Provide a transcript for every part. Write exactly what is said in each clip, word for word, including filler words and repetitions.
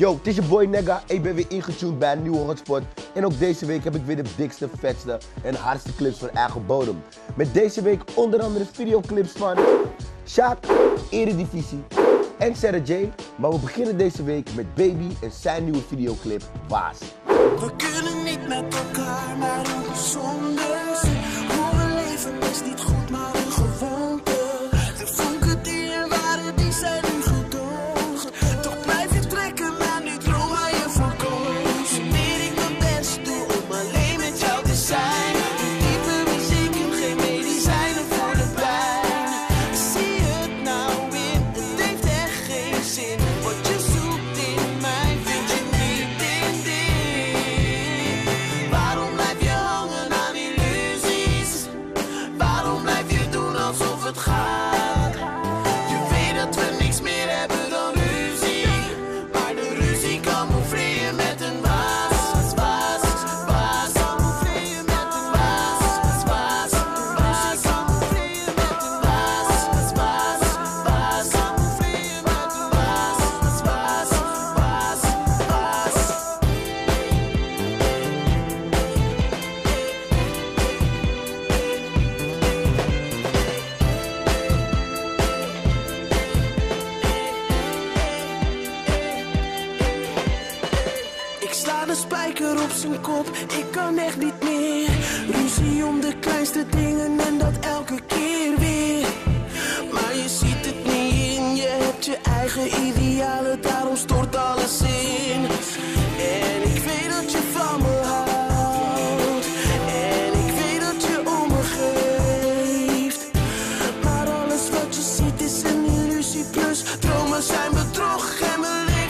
Yo, het is je boy Nega en ik ben weer ingetuned bij een nieuwe hotspot. En ook deze week heb ik weer de dikste, vetste en hardste clips van eigen bodem. Met deze week onder andere videoclips van Sjaak, Eredivisie en Sarah J. Maar we beginnen deze week met Baby en zijn nieuwe videoclip Waas. We kunnen niet met elkaar, maar ook zonder ze. Hoe we leven is niet goed, maar een gewoonte. De vonken die er waren, die zijn nu gedogen. Toch blijf je trekken naar die droom waar je voor koos. Wanneer ik mijn best doe om alleen met jou te zijn. Diepe muziek en geen medicijnen voor de pijn. Zie het nou in, het heeft echt geen zin. Wat je zoekt in mij, vind je niet in dit. Waarom blijf je hangen aan illusies? Waarom blijf je doen alsof het gaat? Je weet dat we niks meer hebben dan ruzie. Maar de ruzie camoufleer je met een waas. Waas, waas, camoufleer je met een waas. Waas, waas, camoufleer je met een waas. Waas, waas, camoufleer je met een waas. Waas, waas, waas. Ik sla de spijker op zijn kop, ik kan echt niet meer. Ruzie om de kleinste dingen en dat elke keer weer. Maar je ziet het niet in, je hebt je eigen idealen, daarom stort alles in. En ik weet dat je van me houdt, en ik weet dat je om me geeft. Maar alles wat je ziet is een illusie, plus dromen zijn bedrog en mijn leven.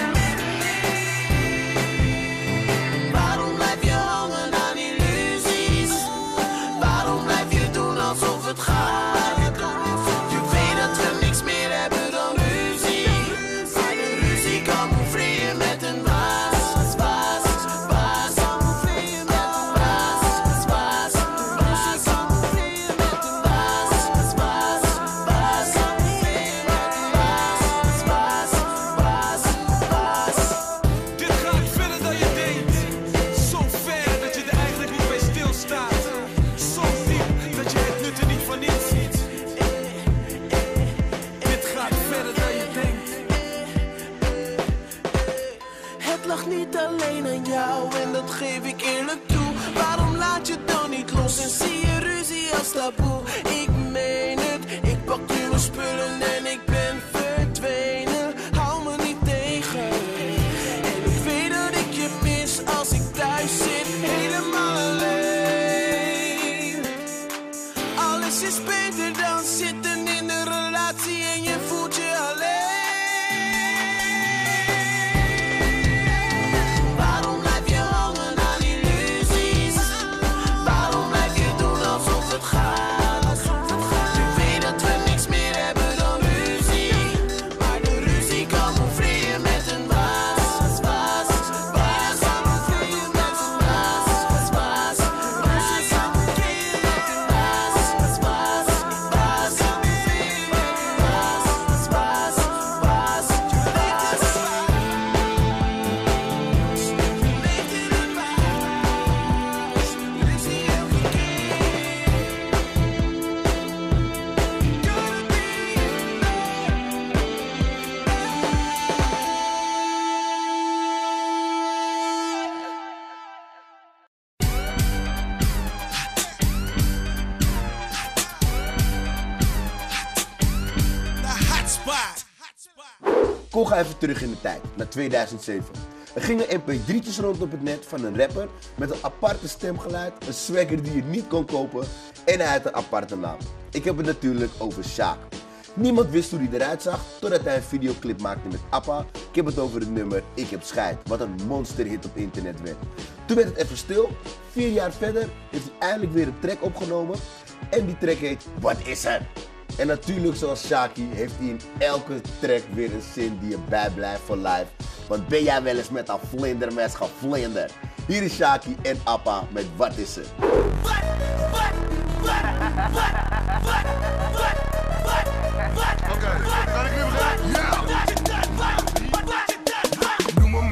Waarom blijf je hangen aan illusies? Waarom blijf je doen alsof het gaat? Je weet dat we niks meer hebben dan ruzie. Maar de ruzie camoufleer je met een waas. Waas, waas, camoufleer je met een waas. Waas, waas, camoufleer je met een waas. Waas, waas, camoufleer je met een waas. Waas, waas, waas. Dit gaat verder dan je denkt. Zo ver dat je er eigenlijk niet bij stilstaat. Zo diep dat je het nut er niet van inziet. Dit gaat verder dan je denkt. Het lag niet alleen aan jou en dat geef ik eerlijk toe. Waarom laat je dan niet los en zie je ruzie als taboe? Ik meen het, ik pak nu mijn spullen en ik ben verdwenen. Hou me niet tegen. En ik weet dat ik je mis als ik thuis zit, helemaal alleen. Alles is beter dan zitten in een relatie en je voelt je alleen. Waarom blijf je hangen aan illusies? Waarom blijf je doen alsof het gaat? Je weet dat we niks meer hebben dan ruzie. Maar de ruzie camoufleer je met een waas. Waas, waas, camoufleer je met een waas. Waas, waas, camoufleer je met een waas. Waas, waas, camoufleer je met een waas. Waas, waas, je weet het wel. Je weet het waas. Ruzie elke keer. Gotta be The hot spot. Kom ga even terug in de tijd, naar tweeduizend zeven. Er gingen M P drie'tjes rond op het net van een rapper met een aparte stemgeluid, een swagger die je niet kon kopen en hij had een aparte naam. Ik heb het natuurlijk over Sjaak. Niemand wist hoe hij eruit zag totdat hij een videoclip maakte met Appa. Ik heb het over het nummer Ik heb scheid, wat een monsterhit op internet werd. Toen werd het even stil, vier jaar verder heeft hij eindelijk weer een track opgenomen en die track heet Wat is er? En natuurlijk zoals Shaki heeft hij in elke track weer een zin die je bijblijft voor life. Want ben jij wel eens met een vlindermes gevlinder? Hier is Shaki en Appa met Wat is er? Wat, wat, wat, wat, wat, wat, wat, wat, Oké, kan ik nu beginnen? Ja! wat, wat, wat, wat, wat, wat, Noem me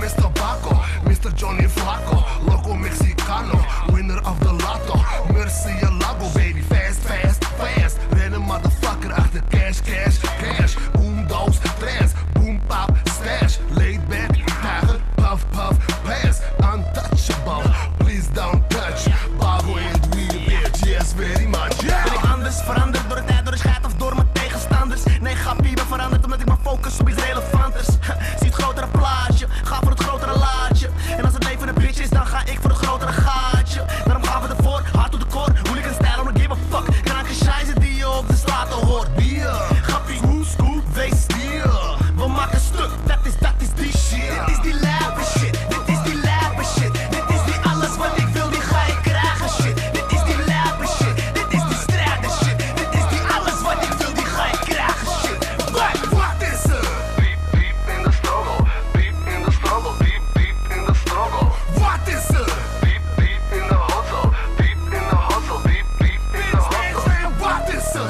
Johnny Flacco, loco Mexicano, winner of the lotto, Murcielago, baby, fast, fast, fast. Rennen motherfucker achter cash, cash, cash. Boom, dose, trash, boom, pop, stash. Laid back, tiger, puff, puff, pass. Untouchable, please don't touch. Bago in het wiel, bitch, yes, very much, yeah. Ben ik anders veranderd door de tijd, door de scheid of door mijn tegenstanders? Nee, grappie, ik ben veranderd omdat ik me focus op iets relevanters. Zie het grotere plaatje, ga voor het grotere laadje. En als het leven een bitch is, dan ga ik voor het grotere gaatje. Daarom gaan we ervoor, hard op de core, hooligan style, I don't give a fuck. Kan ik geen scheizen die je op de straten hoort. Bier, grappie, scoop, scoop, wees stier. We maken stuk, dat is, dat is die shit. Dit is die lijpe shit, dit is die lijpe shit. Dit is die alles wat ik wil, die ga ik krijgen shit. Dit is die lijpe shit, dit is die strijder shit. Dit is die alles wat ik wil, die ga ik krijgen shit. What, what is er? Diep, diep in de struggle, diep in de struggle, diep, diep in de struggle. What is er? Diep, diep in de hustle, diep in de hustle, diep, diep in de hustle. What is er?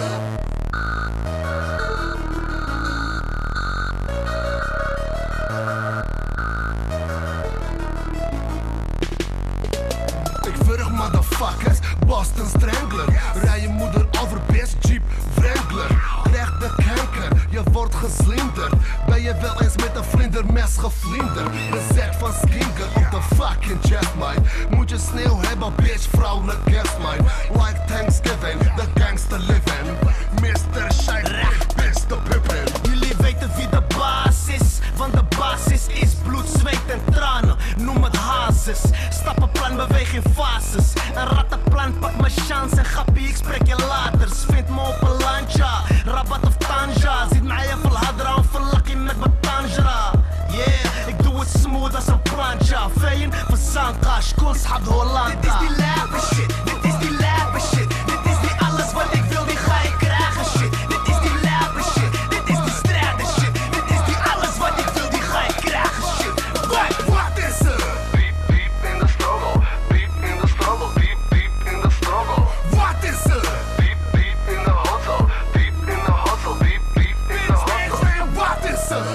Ik vurg motherfuckers, Boston Strangler. Rij je moeder over best Jeep Wrangler. Krijg de kanker, je wordt geslinderd. Ben je wel eens met een vlindermes gevlinderd? Recept van Skinker op de fucking jetmine. Moet je sneeuw hebben, bitch, vrouwelijk kerstmine. Like Thanksgiving, the gangster living. mister Shine, beste pippin. Jullie weten wie de baas is, want de basis is bloed, zweet en tranen. Noem het hazes, stappenplan, beweeg in fases. Een rattenplan, pak mijn chance en grappie, ik spreek je later. Vind me op een landja, Rabat of Tanja. Ziet mij even hadra of een lucky met mijn tanjra. Yeah, ik doe het smooth als een plantja. Vein van Sanka, school schat Hollanda. Dit is die lijpe shit, dit is die lijpe shit. Dit is die alles wat ik wil, die ga ik krijgen shit. Dit is die lijpe shit, dit is die strijder shit. Dit is die alles wat ik wil, die ga ik krijgen shit. What, what is er? Diep, diep in de struggle, diep in de struggle, diep, diep in de struggle. What is er? Diep, diep in de hustle, diep in de hustle, diep, diep in de hustle. What is er?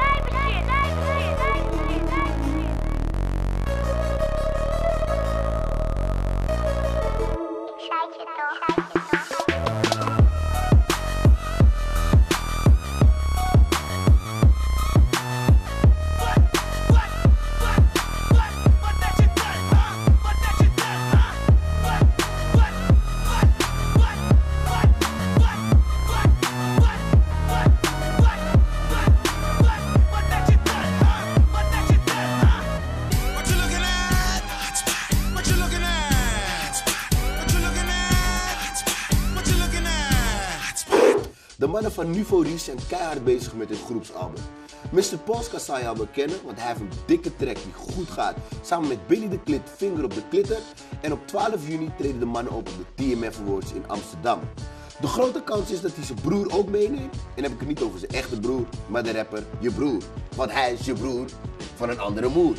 What you looking at? What you looking at? What you looking at? What you looking at? De mannen van Nuvo zijn keihard bezig met dit groepsalbum. mister Polska zou je al bekennen, want hij heeft een dikke track die goed gaat. Samen met Billy de Klit, Vinger op de Klitter. En op twaalf juni treden de mannen op op de T M F Awards in Amsterdam. De grote kans is dat hij zijn broer ook meeneemt. En dan heb ik het niet over zijn echte broer, maar de rapper je broer. Want hij is je broer van een andere moer.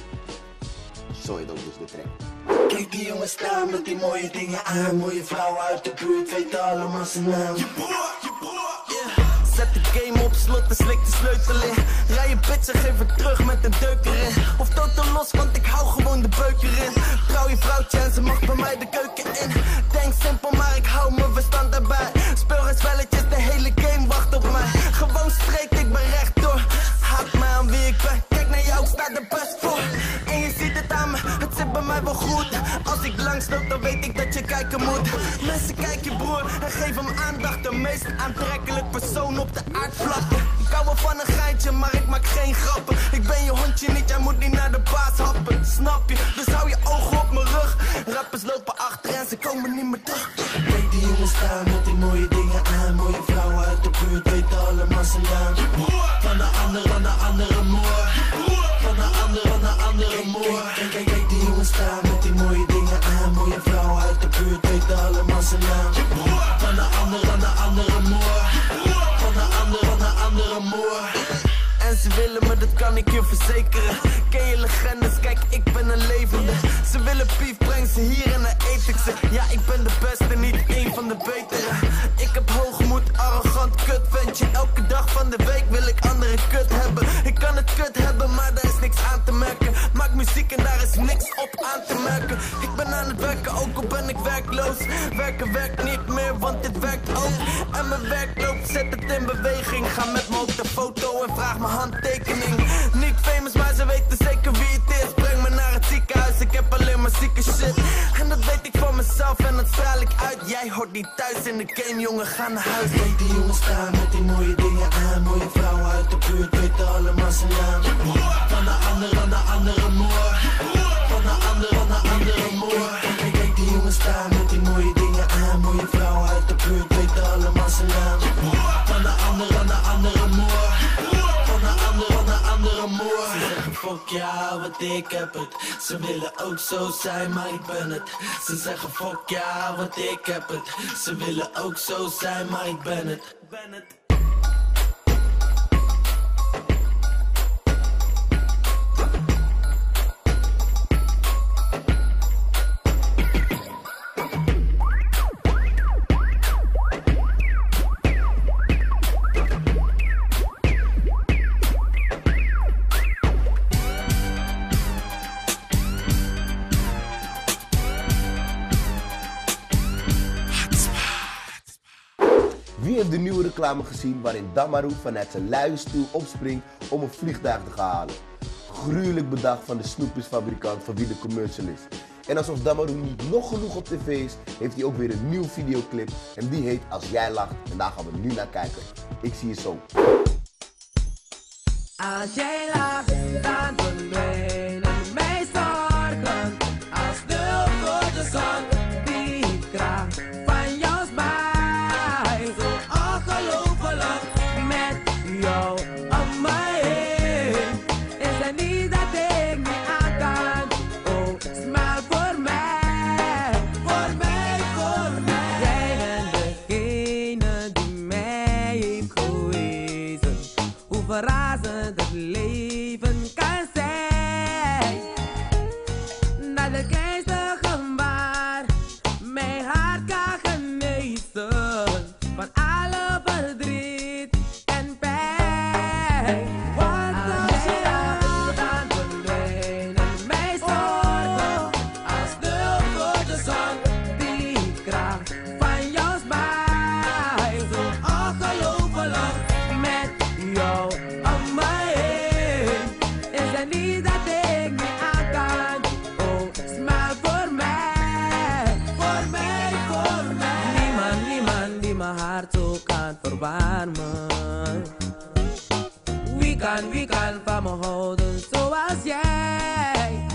Zo heet ook dus de track. Kijk die jongens staan met die mooie dingen aan. Mooie vrouwen uit de buurt, weten allemaal zijn naam. Je broer, je broer, yeah. Zet de game op slot en slik de sleutel in. Rij je bitch en geef het terug met een deuk erin. Of totaal los, want ik hou gewoon de beuk erin. Trouw je vrouwtje en ze mag bij mij de keuken in. Denk simpel, maar ik hou mijn verstand erbij. Speel geen spelletjes, de hele game wacht op mij. Gewoon streek, ik ben rechtdoor. Haat mij aan wie ik ben, kijk naar jou, ik sta er best voor. En je ziet het aan me, het zit bij mij wel goed. Als ik langsloop, dan weet ik dat je kijken moet. Mensen kijken broer en geef hem aandacht. De meest aantrekkelijk persoon op de aardvlakte. Ik hou wel van een geintje, maar ik maak geen grappen. Ik ben je hondje niet, jij moet niet naar de baas happen. Snap je? Dus hou je ogen op mijn rug. Rappers lopen achter en ze komen niet meer terug. Kijk die jongens staan met die mooie dingen aan. Mooie vrouwen uit de buurt, weten allemaal zijn naam. Van de andere, van de andere moor. Van de andere, van de andere moor. Kijk, kijk, kijk die jongens staan met die mooie dingen aan. Mooie vrouwen uit de buurt, weten allemaal zijn naam. Van de andere, van de andere moor. Van de andere, van de andere moor. En ze willen me, dat kan ik je verzekeren. Ken je legendes, kijk ik ben een levende. Ze willen pief, breng ze hier en dan eet ik ze. Ja, ik ben de beste, niet één van de betere. Ik heb hoogmoed, arrogant kut ventje. Elke dag van de week wil ik andere kut hebben. Ik kan het kut hebben, maar daar is niks aan te merken. Maak muziek en daar is niks op aan te merken. Ik ben aan het werken, ook al ben ik werkloos. Werken werkt niet meer, want dit werkt ook. En mijn werkloop zet het in beweging. Ga met me op de foto en vraag mijn handtekening. Niet famous, maar ze weten zeker wie het is. Breng me naar het ziekenhuis, ik heb alleen maar zieke shit. En dat weet ik van mezelf en dat straal ik uit. Jij hoort niet thuis in de game, jongen, ga naar huis. Kijk die jongens staan met die mooie dingen aan. Mooie vrouwen uit de buurt weten allemaal zijn naam. Van de ander aan de andere moor. Van de ander aan de andere moor. Kijk, kijk die jongens staan met die mooie dingen aan. Mooie vrouwen uit de buurt weten allemaal zijn naam. Van de ander aan de andere moor. Van de ander aan de andere moor. Ze zeggen fuck ja, wat ik heb het. Ze willen ook zo zijn, maar ik ben het. Ze zeggen fuck ja, wat ik heb het. Ze willen ook zo zijn, maar ik ben het. Ben het. Wie heeft de nieuwe reclame gezien waarin Damaru vanuit zijn luie stoel opspringt om een vliegtuig te gaan halen? Gruwelijk bedacht van de snoepjesfabrikant van wie de commercial is. En alsof Damaru niet nog genoeg op tv is, heeft hij ook weer een nieuwe videoclip en die heet Als Jij Lacht en daar gaan we nu naar kijken. Ik zie je zo. Als jij lacht, dan verdwijnen mijn zorgen. Als de grote zon die kracht van jouw smile. Zo ongelooflijk met jou om mij heen. Is er niet dat ik niet aan kan? Oh, smile voor mij, voor mij, voor mij. Jij bent degene die mij heeft gewezen. Hoe verrazend het leven kan zijn. Na de kleinste gebaar mijn hart kan genezen van alle verdriet en pijn. Want als je lacht, dan verdwijnen mijn zorgen. Als de grote zon die kracht van jouw smile. Zo ongelooflijk met jou om mij heen. Is er niet dat ik niet aan kan? Oh, smile voor mij, voor mij, voor mij. Niemand, niemand die mijn hart zo kan verwarmen. Wie kan, wie kan van me houden zoals jij?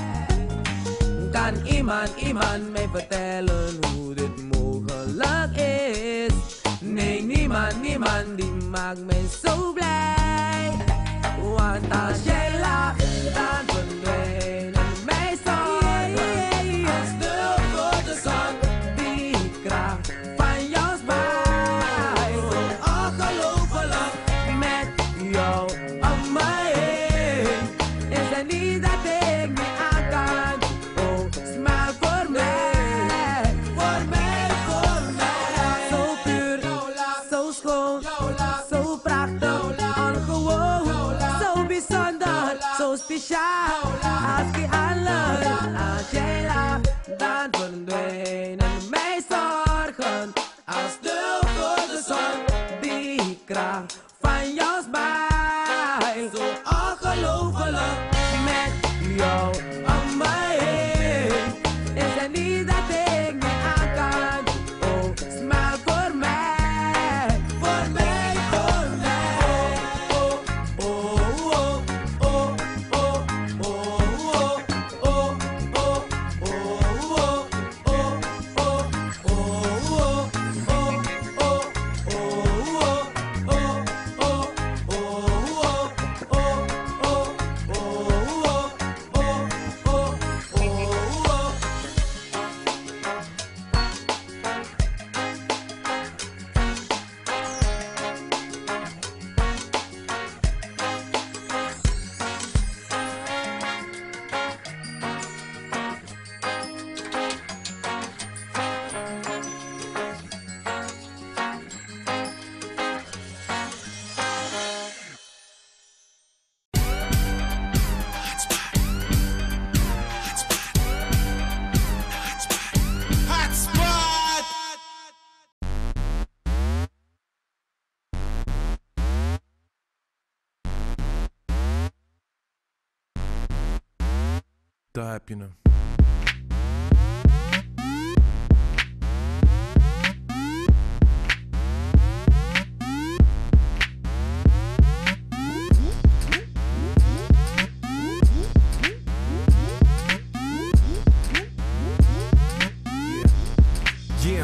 Kan iemand, iemand mij vertellen hoe dit mogelijk is? Nee, niemand, niemand die maakt mij zo blij. Want als jij lacht, dan verdwijnen mijn zorgen. Als de grote zon die kracht van jouw smile. Zo ongelooflijk met jou om mij heen. Is er niet dat ik niet aan kan? Oh, smile voor mij, voor mij, voor mij. Zo puur, zo schoon, zo prachtig, ongewoon, zo bijzonder. daar heb je hem. Yeah.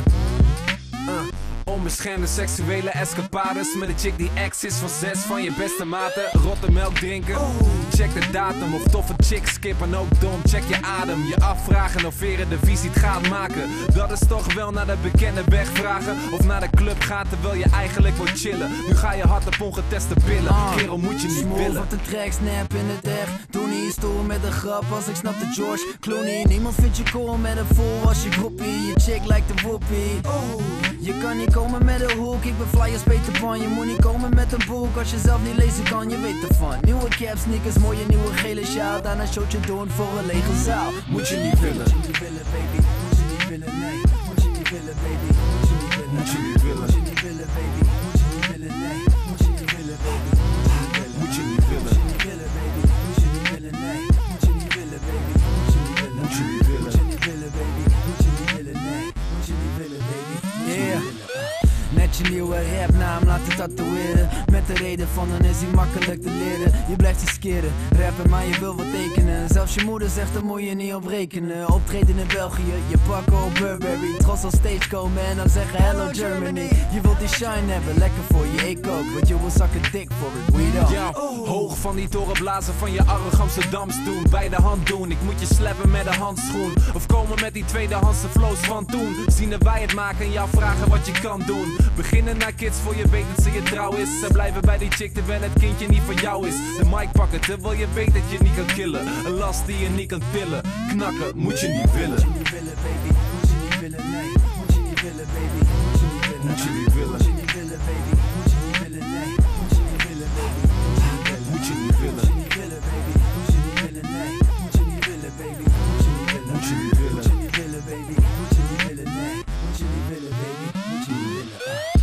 Uh. Onbeschermde seksuele escapades met een chick die ex is van zes van je beste maten. Rotte melk drinken, check de datum of toffe chicks skippen ook dom. Check je adem, je afvragen of Veren de visite gaat maken. Dat is toch wel naar de bekende weg vragen. Of naar de club gaat terwijl je eigenlijk wil chillen. Nu ga je hard op ongeteste pillen, kerel moet je niet Smooth willen. op de track, snap in het echt. Doe niet stoel met een grap als ik snap de George Clooney. Niemand vindt je cool met een fool als je groepie. Je chick lijkt een woepie. Je kan niet komen met een hoek, ik ben fly als Peter Pan. Je moet niet komen met een boek als je zelf niet lezen kan, je weet ervan. Nieuwe cap, sneakers, mooie nieuwe gele sjaal. Daarna showtje doen voor een lege zaal. Moet je niet willen. Moet je niet willen, baby. Moet je niet willen, nee. Moet je niet willen, baby. Moet je niet willen. Moet je niet willen. Moet je niet willen, baby. Moet je niet willen, nee. Moet je niet willen, baby. Moet je niet willen. Moet je niet willen, baby. Moet je niet willen, nee. Moet je niet willen, baby. Moet je niet willen. Moet je niet willen. Moet je niet willen, baby. Moet je niet willen, nee. Moet je niet willen, baby. Yeah. Met je nieuwe rapnaam laten tatoeëren. Met de reden van dan is hij makkelijk te leren. Je blijft je skeren, rappen maar je wil wat tekenen. Zelfs je moeder zegt daar moet je niet op rekenen. Optreden in België, je pakken op Burberry. Trots op stage komen en dan zeggen hello Germany. Je wilt die shine hebben, lekker voor je, ik ook. Want je wil zakken dik voor het, we don't. Ja, hoog van die toren blazen van je arrogant Amsterdams doen. Bij de hand doen, ik moet je slappen met een handschoen. Of komen met die tweedehandse flows van toen. Zien dat wij het maken en jou vragen wat je kan doen. Beginnen naar kids voor je weet dat ze je trouw is. Ze blijven bij die chick terwijl het kindje niet van jou is. De mic pakken terwijl je weet dat je niet kan killen. Een last die je niet kan tillen. Knakken moet je niet willen. Moet je niet willen, baby. Moet je niet willen, nee. Moet je niet willen, baby. Moet je niet willen. Moet je niet willen. Moet je niet willen, baby. Moet je niet willen, nee. Moet je niet willen, baby. Moet je niet willen. Moet je niet willen, baby. Moet je niet willen, nee. Moet je niet willen, baby. Moet je niet willen. Moet je niet willen. Moet je niet willen, baby. Moet je niet willen, nee. Moet je niet willen, baby. Moet je niet willen.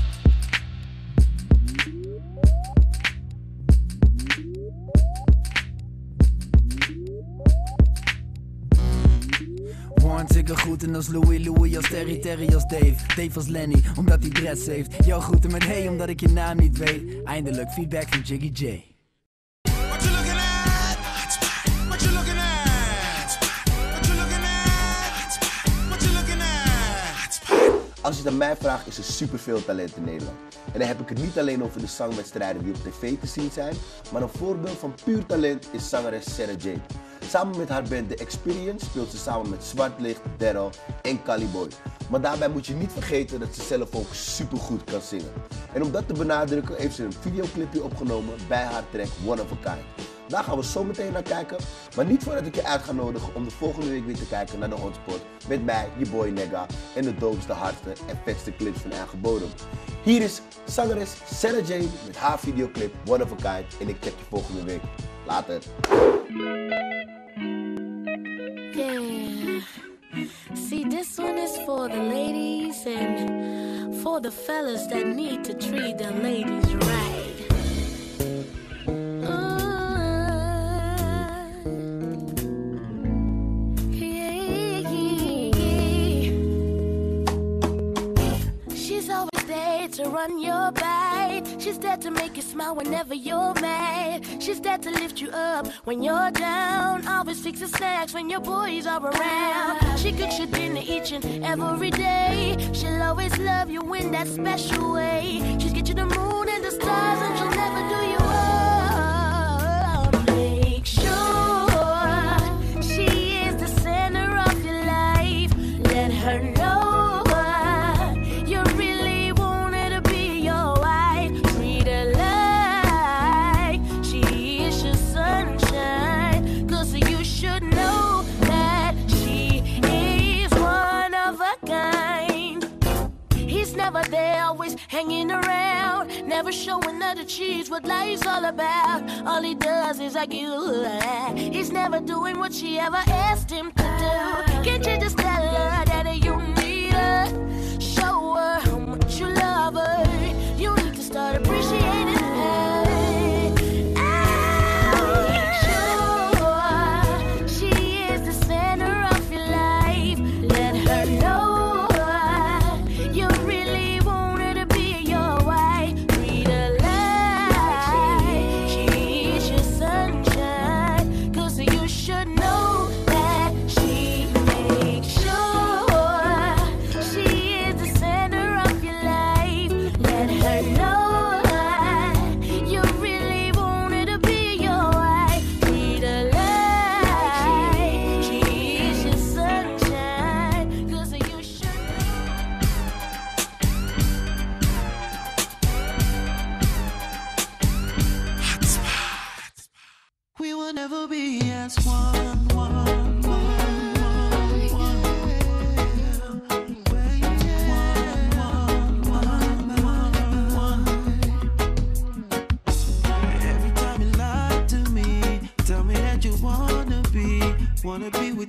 One tikken groeten als Louis, Louis als Terry, Terry als Dave, Dave als Lenny, omdat hij dreads heeft. Jouw groeten met hey, omdat ik je naam niet weet. Eindelijk feedback van Jiggy J. What you looking at? What you looking at? What you looking at? What you looking at? Als je het aan mij vraagt, is er superveel talent in Nederland. En dan heb ik het niet alleen over de zangwedstrijden die op tv te zien zijn, maar een voorbeeld van puur talent is zangeres Sarah Jane. Samen met haar band The Experience speelt ze samen met Zwartlicht, Daryl en Caliboy. Maar daarbij moet je niet vergeten dat ze zelf ook supergoed kan zingen. En om dat te benadrukken heeft ze een videoclipje opgenomen bij haar track One of a Kind. Daar gaan we zo meteen naar kijken, maar niet voordat ik je uit ga nodigen om de volgende week weer te kijken naar de Hotspot met mij, je boy Nega en de doopste, hardste en vetste clips van eigen bodem. Hier is zangeres Sarah Jane met haar videoclip One of a Kind en ik check je volgende week. Later. Yeah. See, this one is for the ladies and for the fellas that need to treat their ladies right. To run your bite. She's there to make you smile whenever you're mad. She's there to lift you up when you're down. Always fix the snacks when your boys are around. She cooks your dinner each and every day. She'll always love you in that special way. She's get you the moon and the stars and she'll never do you wrong. Make sure she is the center of your life. Let her know never there, always hanging around, never showing her the cheese, what life's all about. All he does is like you. He's never doing what she ever asked him to do. Can't you just tell her that you need her? Show her how much you love her. You need to start appreciating her. Make sure she is the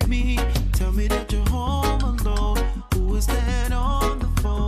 with me. Tell me that you're home alone. Who is that on the phone?